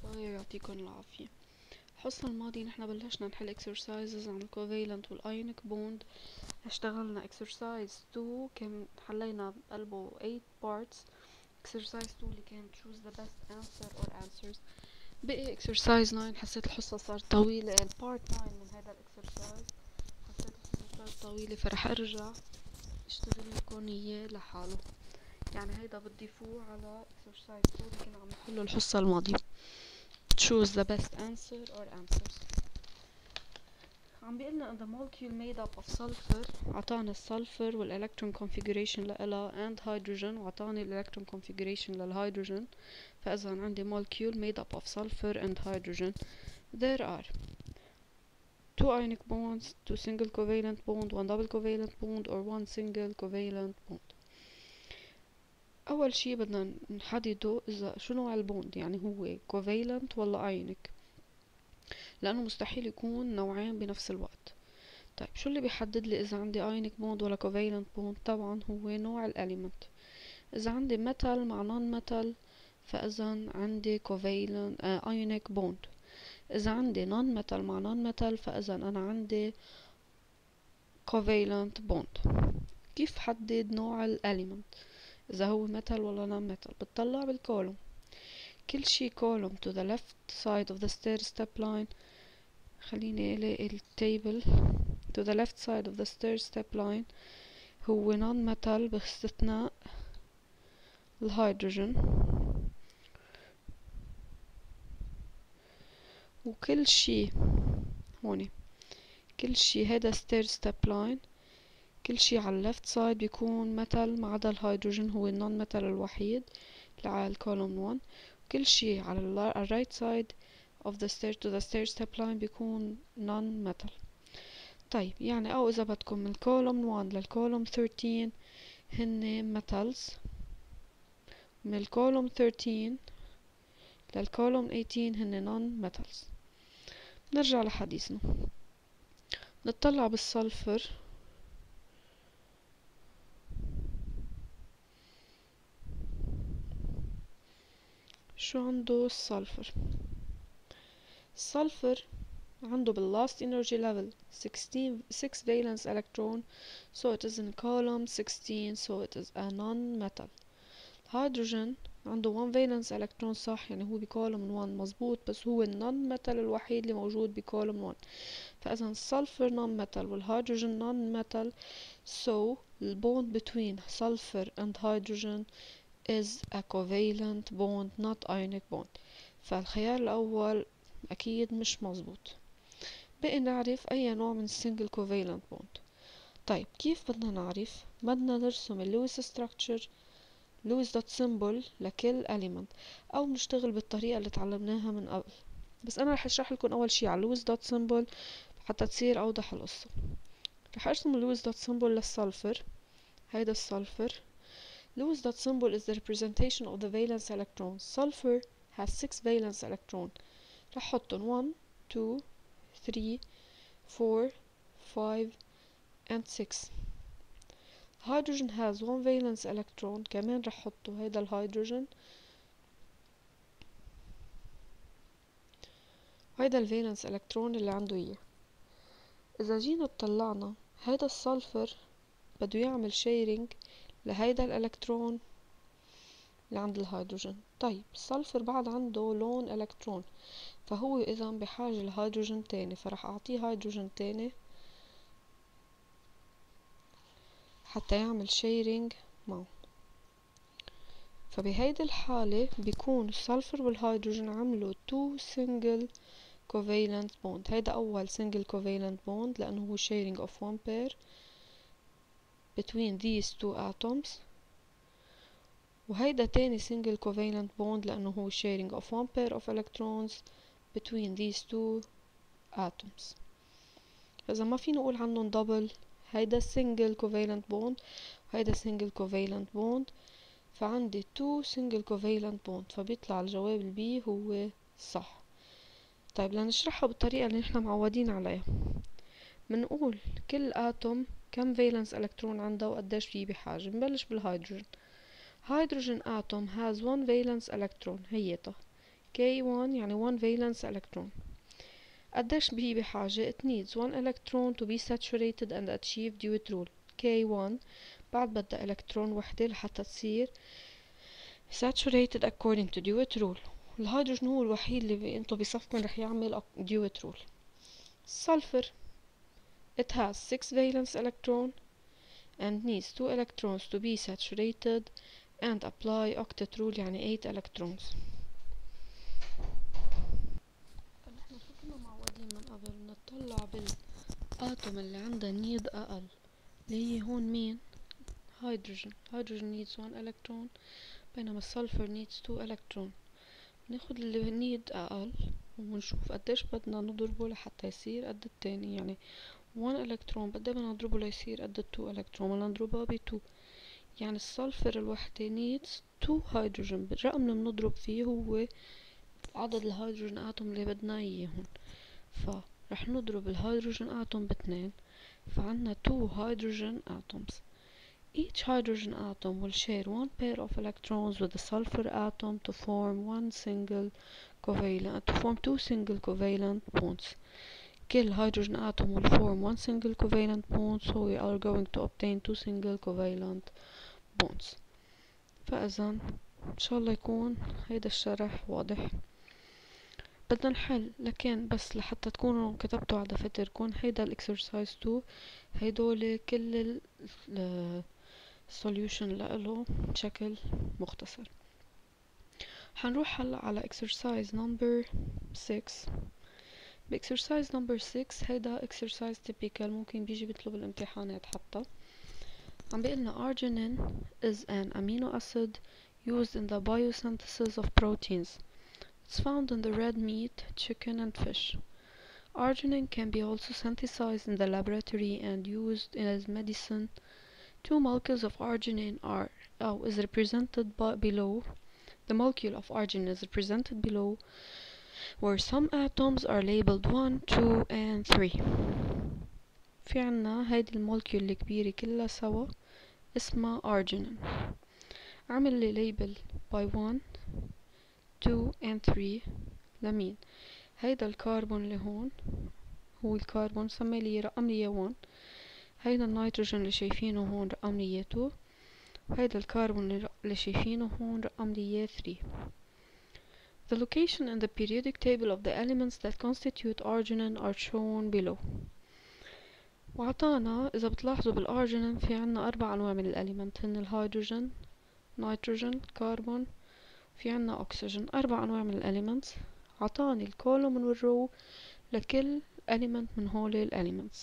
يعطيكم العافية. الحصة الماضية نحن بلشنا نحل exercises عن الكوفالنت والايونيك بوند. اشتغلنا exercise 2 كان حلينا بقلبه 8 parts. exercise 2 اللي كان choose the best answer or answers. بقي exercise 9. حسيت الحصة صارت طويلة. part 9 من هذا الاكسرسايز حسيت الحصة صارت طويلة، فرح ارجع اشتغل لكم اياه لحاله. يعني هيدا بتضيفوه على exercise 2 اللي كنا عم نحله الحصة الماضية. choose the best answer or answers. عم بيقلنا ان the molecule made up of sulfur. عطانا السلفر والالكترون configuration لإلها and hydrogen، وعطاني الالكترون configuration للهيدروجين. فاذا عندي molecule made up of sulfur and hydrogen. There are 2 ionic bonds, 2 single covalent bond, 1 double covalent bond or 1 single covalent bond. اول شي بدنا نحدده اذا شو نوع البوند، يعني هو covalent ولا ionic، لانه مستحيل يكون نوعين بنفس الوقت. طيب شو اللي بيحدد لي اذا عندي ايونيك بوند ولا كوفالنت بوند؟ طبعا هو نوع الاليمنت. اذا عندي ميتال مع نون ميتال فاذا عندي كوفالنت ايونيك بوند. اذا عندي نون ميتال مع نون ميتال فاذا انا عندي كوفالنت بوند. كيف حدد نوع الاليمنت اذا هو ميتال ولا نون ميتال؟ بتطلع بالكولوم. كل شي كولوم to the left side of the stair step line. خليني الاقي التيبل. to the left side of the stair step line هو non metal باستثناء الهيدروجين. وكل شي هوني، كل شي هيدا stair step line، كل شي على left side بيكون metal ما عدا الهيدروجين هو non metal الوحيد اللي على الكولوم 1. وكل شي على right side of the stair to the stair step line بيكون non metal. طيب يعني او اذا بدكم من الكولوم 1 للكولوم 13 هن metals، من الكولوم 13 للكولوم 18 هن non metals. نرجع لحديثنا، نطلع بالسلفر. شو عنده السلفر؟ السلفر عنده بالlast energy level 6 valence electron, so it is in column 16, so it is a non-metal. الهيدروجين عنده 1 valence electron صح، يعني هو بكولوم 1 مزبوط، بس هو النون ميتال الوحيد اللي موجود بكولوم 1. فإذا السلفر نون ميتال والهيدروجين نون ميتال، so the bond between sulfur and hydrogen is a covalent bond not ionic bond. فالخيار الأول أكيد مش مزبوط. بقي نعرف أي نوع من single covalent bond. طيب كيف بدنا نعرف؟ بدنا نرسم اللويس structure، لويس دوت symbol لكل element، أو نشتغل بالطريقة اللي تعلمناها من قبل. بس أنا رح أشرح لكم أول شي على لويس دوت symbol حتى تصير أوضح القصة. رح أرسم اللويس دوت symbol للسلفر. هيدا السلفر. Lewis dot symbol is the representation of the valence electrons. Sulfur has 6 valence electrons. رح حطن 1 2 3 4 5 and 6. Hydrogen has 1 valence electron. كمان رح حطه هيدا الهيدروجين. هيدا الفالنس الكترون اللي عنده اياه. اذا جينا اطلعنا هيدا السلفر بده يعمل شيرنج لهيدا الالكترون اللي عند الهيدروجين. طيب السلفر بعد عنده لون الكترون، فهو اذا بحاجة لهيدروجين تاني، فرح اعطيه هيدروجين تاني حتى يعمل شيرنج معه. فبهيدي الحالة بيكون السلفر والهيدروجين عملوا 2 single covalent bond. هيدا اول single covalent bond لانه هو sharing of one pair between these two atoms، وهيدا تاني single covalent bond لأنه هو sharing of one pair of electrons between these two atoms. فإذا ما فينا نقول عنهم double، هيدا single covalent bond وهيدا single covalent bond، فعندي two single covalent bond، فبيطلع الجواب البي هو صح. طيب لنشرحها بالطريقة اللي نحنا معودين عليها، منقول كل آتوم كم فالنس إلكترون عنده وقديش فيه بحاجة. نبلش بالهيدروجين. Hydrogen atom has 1 valence electron. هيتا K1 يعني 1 valence electron. قديش هي بحاجة؟ It needs 1 electron to be saturated and achieve Dewitt rule. K1 بعد بدها إلكترون وحدة لحتى تصير saturated according to Dewitt rule. الهيدروجين هو الوحيد اللي انتو بصفكن رح يعمل Dewitt rule. Sulfur it has 6 valence electron and needs 2 electrons to be saturated and apply octet rule يعني 8 electrons. نحن شو كنا معودين من قبل نطلع بالآتوم اللي عندها نيد أقل اللي هي هون مين؟ هيدروجين needs 1 electron بينما السلفر needs 2 electron. ناخد اللي نيد أقل ونشوف قديش بدنا نضربه لحتى يصير قد التاني، يعني 1 electron بدنا نضربه ليصير قد 2 electron بدنا نضربها ب 2، يعني السلفر الوحدة needs 2 هيدروجين. بالرقم اللي بنضرب فيه هو عدد الهيدروجين آتوم اللي بدنا اياهم، فرح نضرب الهيدروجين آتوم ب2، فعنا 2 hydrogen atoms. Each hydrogen atom will share one pair of electrons with the sulfur atom to form two single covalent bonds. كل hydrogen atom will form one single covalent bond, so we are going to obtain two single covalent bonds. فإذا إن شاء الله يكون هيدا الشرح واضح. بدنا نحل لكن بس لحتى تكونوا كتبتوا على دفتركم هيدا الاكسرسايز 2 هيدول كل solution لإله بشكل مختصر. حنروح هلا على exercise number 6. exercise number 6 هيدا exercise typical ممكن بيجي بيطلب الامتحانات حتى. عم بيقلنا arginine is an amino acid used in the biosynthesis of proteins. It's found in the red meat, chicken and fish. Arginine can be also synthesized in the laboratory and used as medicine. Two molecules of arginine is represented below. The molecule of arginine is represented below, where some atoms are labeled 1, 2, and 3. في عنا هيدي المولكيول الكبيرة كلها سوا اسمها arginine. عمل لي label by 1, 2, and 3 لمين؟ هيدا الكربون اللي هون هو الكربون سمي لي رقم لي 1. هيدا النيتروجين اللي شايفينه هون رقم لي 2. وهيدا الكربون اللي شايفينه هون رقم لي 3. The location in the periodic table of the elements that constitute arginine are shown below. وعطانا إذا بتلاحظوا بالأرجينين في عنا 4 أنواع من الأليمنت هن الهيدروجين، نيتروجين، كربون، في عنا أكسجين. 4 أنواع من الأليمنت. عطاني الكولوم والرو لكل element من هول الاليمنتس.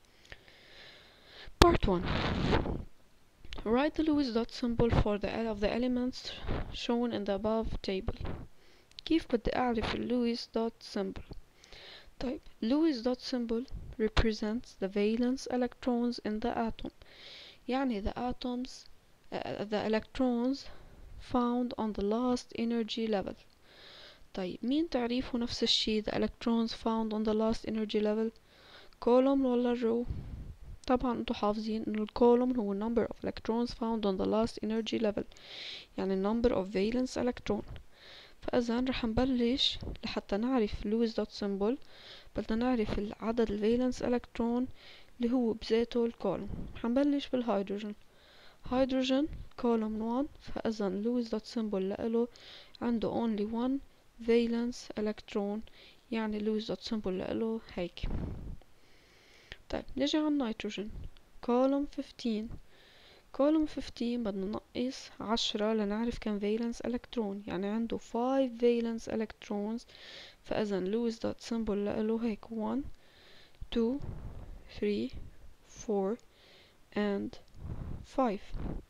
Part 1. Write the Lewis dot symbol for of the elements shown in the above table. كيف بدي أعرف Lewis dot symbol؟ طيب Lewis dot symbol represents the valence electrons in the atom. يعني the electrons found on the last energy level. طيب مين تعريفه نفس الشي the electrons found on the last energy level؟ column ولا row؟ طبعا انتو حافظين انه الكولوم هو number of electrons found on the last energy level، يعني number of valence electron. فإذا رح نبلش لحتى نعرف Lewis dot symbol بدنا نعرف عدد الفالنس الكترون اللي هو بذاته الكولوم. حنبلش بالهيدروجين. هيدروجين كولوم 1، فإذا Lewis dot symbol لإله عنده only one valence electron، يعني Lewis dot symbol لإله هيك. طيب نجي على النيتروجين كولوم 15. كولوم 15 بدنا نقص 10 لنعرف كم فالنس الكترون، يعني عنده 5 فالنس electrons، فإذا Lewis dot symbol لإله هيك 1 2 3 4 and 5.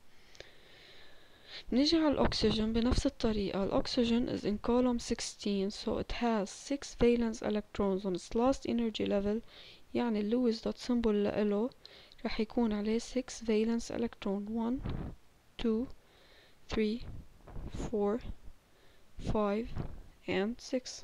نيجي على الأكسجين بنفس الطريقة. الأكسجين is in column 16 so it has 6 valence electrons on its last energy level، يعني Lewis dot symbol لإله رح يكون عليه 6 valence electron 1 2 3 4 5 and 6.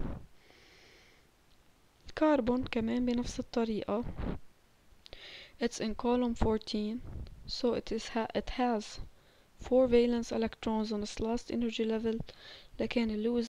الكربون كمان بنفس الطريقة it's in column 14 so it has 4 valence electrons on its last energy level، لكن Lewis